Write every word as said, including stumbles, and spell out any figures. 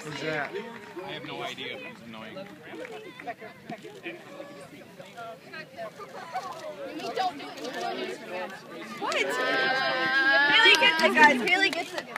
Who's that? I have no idea. It's annoying. What? Haley gets it, guys. Haley gets it.